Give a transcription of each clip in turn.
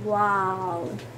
Wow.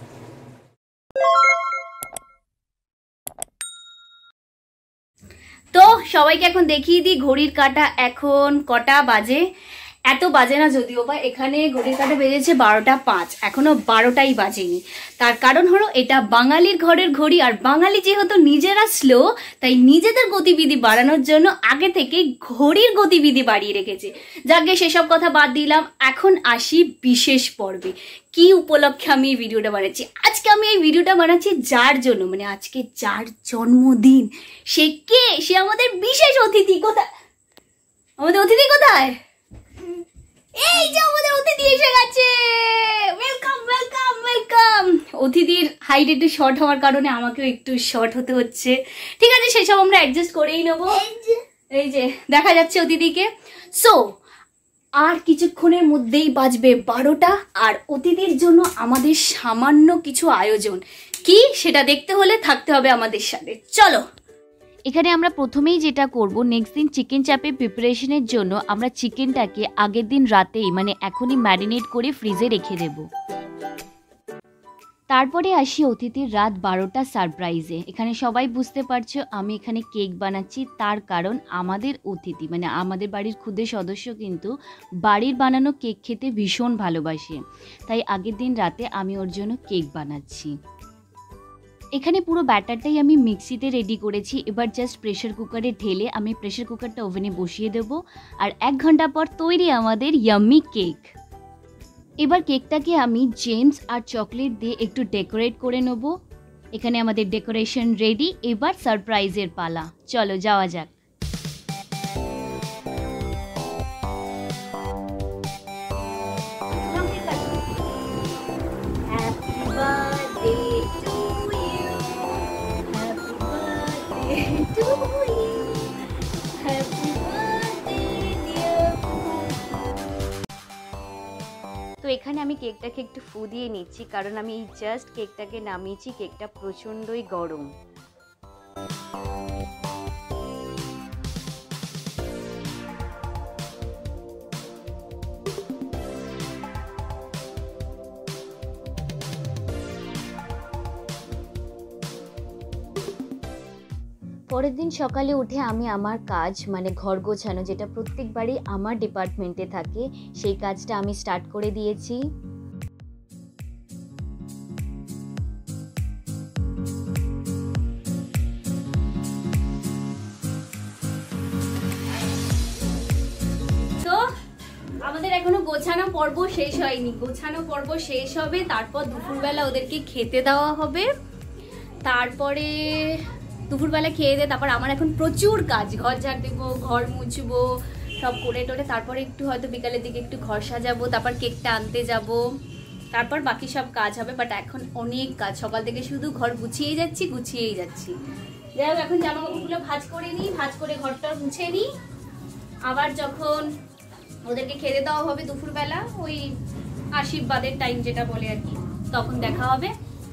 তো সবাইকে এখন দেখিয়ে দিই ঘড়ির কাঁটা এখন কটা বাজে। এত বাজে না যদিও বা, এখানে ঘড়ির কাঁটা বেজেছে 12টা 5, এখনো 12টাই বাজেনি। তার কারণ হলো এটা বাঙালির ঘরের ঘড়ি, আর বাঙালি যেহেতু নিজেরা স্লো, তাই নিজেদের গতিবিধি বাড়ানোর জন্য আগে থেকে ঘড়ির গতিবিধি বাড়িয়ে রেখেছে। যাকে সেসব কথা বাদ দিলাম, এখন আসি বিশেষ পর্বে। কি উপলক্ষে আমি এই ভিডিওটা বানাচ্ছি? আজকে আমি এই ভিডিওটা বানাচ্ছি যার জন্য, মানে আজকে যার জন্মদিন, সে কে? সে আমাদের বিশেষ অতিথি। কোথায় আমাদের অতিথি? কোথায়? এই যে আমাদের অতিথি এসে গেছে। Welcome welcome welcome. অতিথির হাইট একটু শর্ট হওয়ার কারণে আমাকেও একটু শর্ট হতে হচ্ছে, ঠিক আছে, সেসব আমরা অ্যাডজাস্ট করেই নেবো। এই যে দেখা যাচ্ছে অতিথিকে। সো আর কিছুক্ষণের মধ্যেই বাজবে 12টা, আর অতিথির জন্য আমাদের সামান্য কিছু আয়োজন। কি সেটা দেখতে হলে থাকতে হবে আমাদের সাথে, চলো। এখানে আমরা প্রথমেই যেটা করব, নেক্সট দিন চিকেন চাপের প্রিপারেশনের জন্য আমরা চিকেনটাকে আগের দিন রাতেই মানে এখনই ম্যারিনেট করে ফ্রিজে রেখে দেব। তারপরে আসি অতিথির রাত 12টা সারপ্রাইজে। এখানে সবাই বুঝতে পারছো আমি এখানে কেক বানাচ্ছি, তার কারণ আমাদের অতিথি মানে আমাদের বাড়ির ক্ষুদে সদস্য কিন্তু বাড়ির বানানো কেক খেতে ভীষণ ভালোবাসে, তাই আগের দিন রাতে আমি ওর জন্য কেক বানাচ্ছি। এখানে পুরো ব্যাটারটাই আমি মিক্সিতে রেডি করেছি। এবার জাস্ট প্রেশার কুকারে ঢেলে আমি প্রেশার কুকারটা ওভেনে বসিয়ে দেব, আর 1 ঘন্টা পর তৈরি আমাদের ইয়াম্মি কেক। এবার কেকটাকে আমি জেমস আর চকলেট দিয়ে একটু ডেকোরেট করে নেব। এখানে আমাদের ডেকোরেশন রেডি, এবার সারপ্রাইজের পালা, চলো যাওয়া যাক। তো এখানে আমি কেকটাকে একটু ফু দিয়ে নিচ্ছি, কারণ আমি জাস্ট কেকটাকে নামিয়েছি, কেকটা প্রচণ্ডই গরম। পরের দিন সকালে উঠে আমি আমার কাজ মানে ঘর গোছানো, যেটা প্রত্যেকবারই আমার ডিপার্টমেন্টে থাকে, সেই কাজটা আমি স্টার্ট করে দিয়েছি। তো আমাদের এখনো গোছানো পর্ব শেষ হয়নি, গোছানো পর্ব শেষ হবে, তারপর দুপুরবেলা ওদেরকে খেতে দেওয়া হবে। তারপরে দুপুরবেলা খেয়ে দিয়ে তারপর আমার এখন প্রচুর কাজ, ঘর ঝাড় দেবো, ঘর মুছবো, সব করে টোরে তারপরে একটু হয়তো বিকালের দিকে একটু ঘর সাজাবো, তারপর কেকটা আনতে যাব, তারপর বাকি সব কাজ হবে। বাট এখন অনেক কাজ, সকাল থেকে শুধু ঘর গুছিয়েই যাচ্ছি। যাই হোক, এখন জামা কাপড়গুলো ভাঁজ করে নিই, ভাঁজ করে ঘরটা মুছে নিই। আবার যখন ওদেরকে খেতে দেওয়া হবে দুপুরবেলা, ওই আশীর্বাদের টাইম যেটা বলে আর কি, তখন দেখা হবে।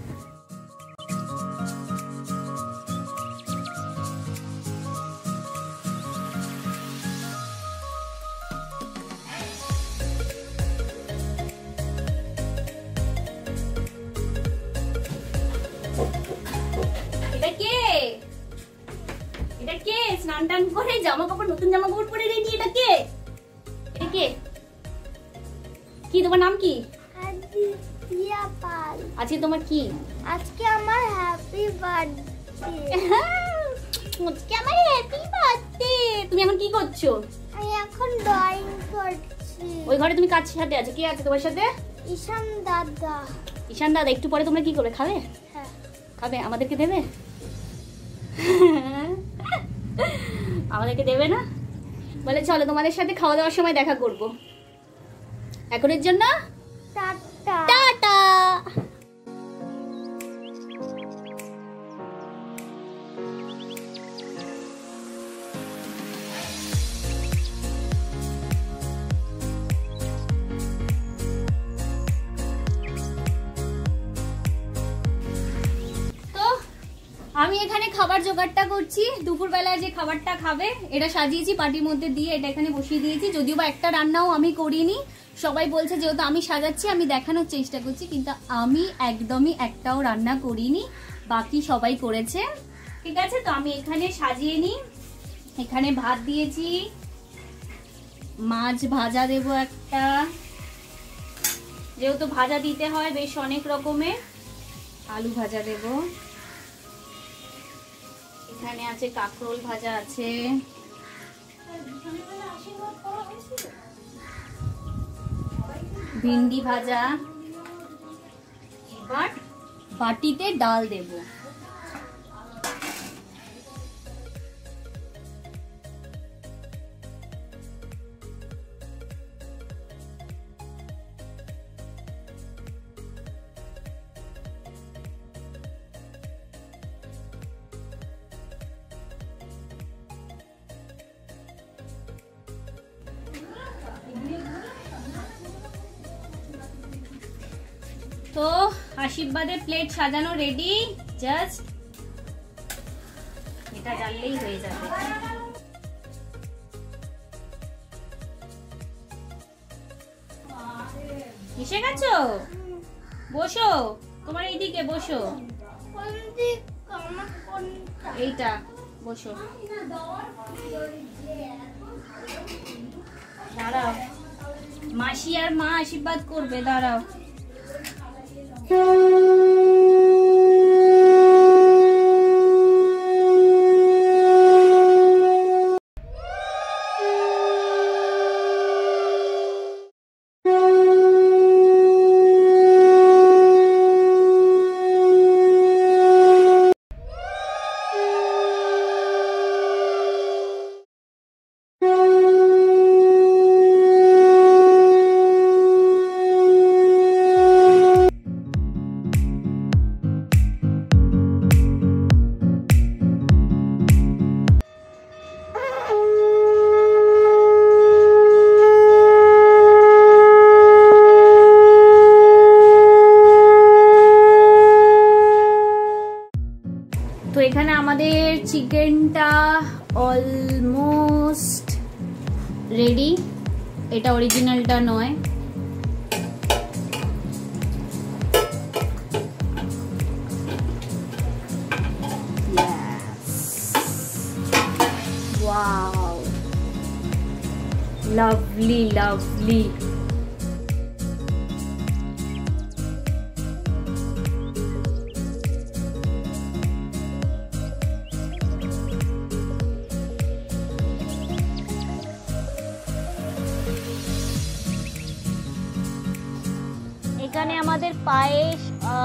এটা কে স্নান টান করে জামা কাপড়, নতুন জামা কাপড় পরে রেডি? এটা কে? এটা কে? কি তোমার নাম কি? আজকে তোমার কি? আজকে আমার হ্যাপি বার্থডে। আজকে আমার হ্যাপি বার্থডে। তুমি এখন কি করছো? আমি এখন ড্রয়িং করছি। ওই ঘরে তুমি কার সাথে আছো? কে আছে তোমার সাথে? ঈশান দাদা। ঈশান দাদা। একটু পরে তোমরা কি করবে? খাবে? হ্যাঁ। খাবে? আমাদেরকে দেবে? আমাদেরকে দেবে না? বলে চলো তোমাদের সাথে খাওয়া দাওয়ার সময় দেখা করব। এখনের জন্য টাটা টাটা। আমি এখানে খাবার জোগাড়টা করছি, দুপুরবেলায় যে খাবারটা খাবে এটা সাজিয়েছি পাটির মধ্যে দিয়ে, এটা এখানে বসিয়ে দিয়েছি। যদিও বা একটা রান্নাও আমি করিনি, সবাই বলছে যেহেতু আমি সাজাচ্ছি আমি দেখানোর চেষ্টা করছি, কিন্তু আমি একদমই একটাও রান্না করিনি, বাকি সবাই করেছে। ঠিক আছে, তো আমি এখানে সাজিয়ে নিই। এখানে ভাত দিয়েছি, মাছ ভাজা দেবো একটা, যেহেতু ভাজা দিতে হয় বেশ অনেক রকমের। আলু ভাজা দেব, এখানে আছে কাঁকরোল ভাজা আছে, ভিন্ডি ভাজা। এবার বাটিতে ডাল দেব। তো আশীর্বাদের প্লেট সাজানো রেডি, জাস্ট এটা জ্বাললেই হয়ে যাবে। এসে গেছো? বসো, তোমার এইদিকে বসো, এইটা বসো। দাঁড়াও, মাসি আর মা আশীর্বাদ করবে, দাঁড়াও। তো এখানে আমাদের চিকেনটা অলমোস্ট রেডি, এটা অরিজিনালটা নয়। Wow, lovely lovely. এখানে আমাদের পায়েস,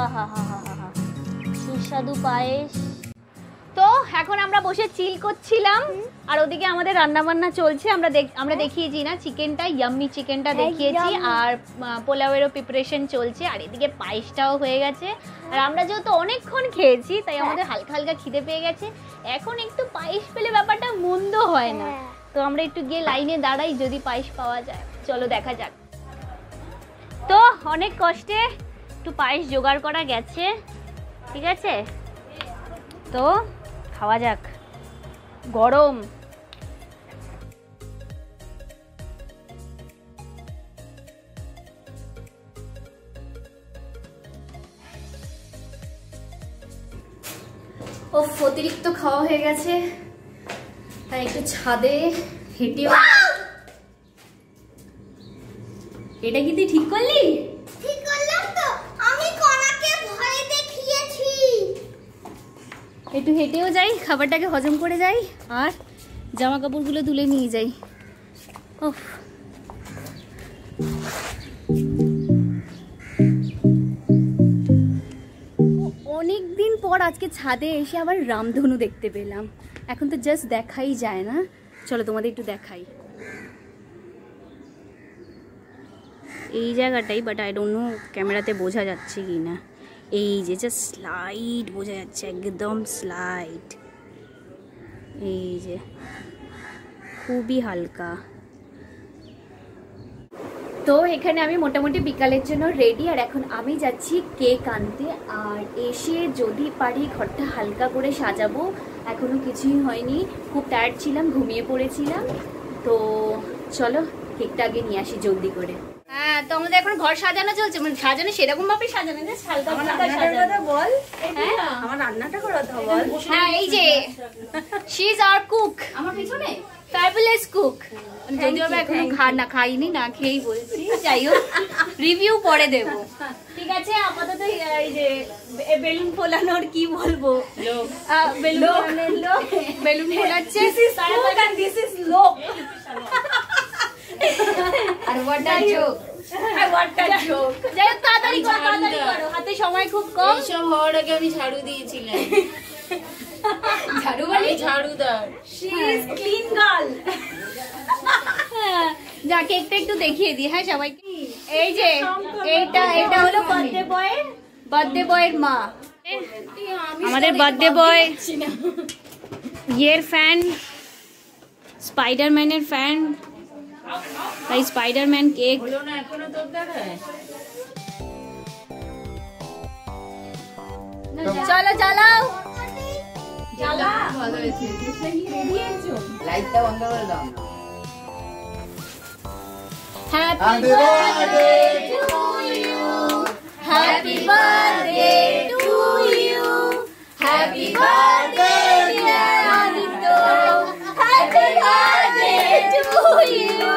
সুস্বাদু পায়েস। তো এখন আমরা বসে চিল করছিলাম, আর ওদিকে আমাদের রান্না বান্না চলছে। আমরা দেখিয়েছি না চিকেনটা, ইয়াম্মি চিকেনটা দেখিয়েছি, আর পোলাওয়েরও প্রিপারেশন চলছে, আর এদিকে পায়েসটাও হয়ে গেছে। আর আমরা যেহেতু অনেকক্ষণ খেয়েছি তাই আমাদের হালকা হালকা খিদে পেয়ে গেছে, এখন একটু পায়েস পেলে ব্যাপারটা মন্দ হয় না। তো আমরা একটু গিয়ে লাইনে দাঁড়াই যদি পায়েস পাওয়া যায়, চলো দেখা যাক। তো অনেক কষ্টে একটু পায়েস জোগাড় করা গেছে, ঠিক আছে, তো খাওয়া যাক। গরম অতিরিক্ত খাওয়া হয়ে গেছে, তাই একটু ছাদে হেঁটেও। এটা কি তুই ঠিক করলি? ঠিক করলাম তো, আমি কোনাকে ভয় দেখিয়েছি। একটু হেঁটেও যাই, খাবারটাকে হজম করে যাই, আর জামা কাপড়গুলো তুলে নিয়ে যাই। ওহ, অনেকদিন পর আজকে ছাদে এসে আবার রামধনু দেখতে পেলাম। এখন তো জাস্ট দেখাই যায় না, চলো তোমাদের একটু দেখাই এই জায়গাটাই, বাট আই ডোন্ট নো ক্যামেরাতে বোঝা যাচ্ছে কি না। এই যে জাস্ট স্লাইড বোঝা যাচ্ছে, একদম স্লাইড, এই যে খুবই হালকা। তো এখানে আমি মোটামুটি বিকালের জন্য রেডি, আর এখন আমি যাচ্ছি কেক আনতে, আর এসে যদি পারি ঘরটা হালকা করে সাজাবো। এখনো কিছুই হয়নি, খুব টায়ার্ড ছিলাম, ঘুমিয়ে পড়েছিলাম। তো চলো কেকটা আগে নিয়ে আসি জলদি করে। হ্যাঁ, তো আমাদের এখন ঘর সাজানো চলছে, মানে সাজানো সেরকম ভাবে সাজানো না, হালকা হালকা সাজানো। বল আমার রান্নাটা করো তো বল। হ্যাঁ, এই যে শি ইজ আওয়ার কুক, আমার পিছনে ফ্যাবুলাস কুক। যদিও আমি এখনো খাইনি, না খেয়েই বলছি, যাই হোক রিভিউ পরে দেব। ঠিক আছে, আপাতত এই যে বেলুন ফোলানোর কি বলবো, বেলুন ফোলাচ্ছে আর ওয়াটার জোক। তাড়াতাড়ি করো, হাতে সময় খুব কম। সব হওয়ার আগে আমি ঝাড়ু দিয়েছিলাম। ঝাড়ু মানে ঝাড়ুদার। She is clean girl. যা, কেকটা একটু দেখিয়ে দিই হ্যাঁ সবাইকে। এই যে এটা হলো বার্থডে বয়ের মা। আমাদের বার্থডে বয় ইয়ের ফ্যান, স্পাইডারম্যানের ফ্যান, তাই স্পাইডারম্যান কেক। চলো চালাও, লাইটটা বন্ধ করে দাও না। Happy birthday to you, happy birthday to you, happy birthday dear Anito, happy birthday to you.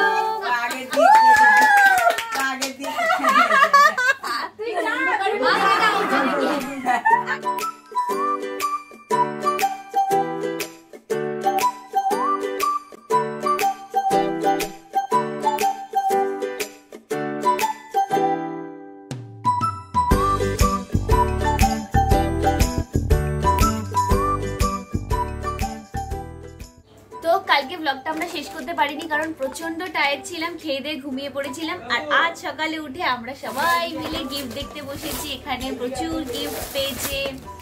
তো কালকে ব্লগটা আমরা শেষ করতে পারিনি, কারণ প্রচন্ড টায়ার্ড ছিলাম, খেয়ে দিয়ে ঘুমিয়ে পড়েছিলাম। আর আজ সকালে উঠে আমরা সবাই মিলে গিফট দেখতে বসেছি। এখানে প্রচুর গিফট পেয়েছে,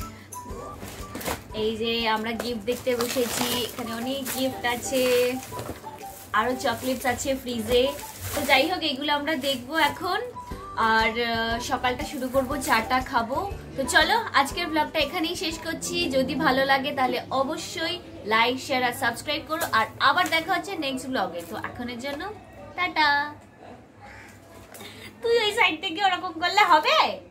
এই যে আমরা গিফট দেখতে বসেছি, এখানে অনেক গিফট আছে, আরো চকলেটস আছে ফ্রিজে। তো যাই হোক, এগুলো আমরা দেখবো এখন, আর সকালটা শুরু করব, চাটা খাবো। তো চলো আজকের ব্লগটা এখানেই শেষ করছি। যদি ভালো লাগে তাহলে অবশ্যই লাইক, শেয়ার আর সাবস্ক্রাইব করো। আর আবার দেখা হচ্ছে নেক্সট ব্লগে। তো এখনের জন্য টাটা। তুই ওই সাইড থেকে ওরকম করলে হবে?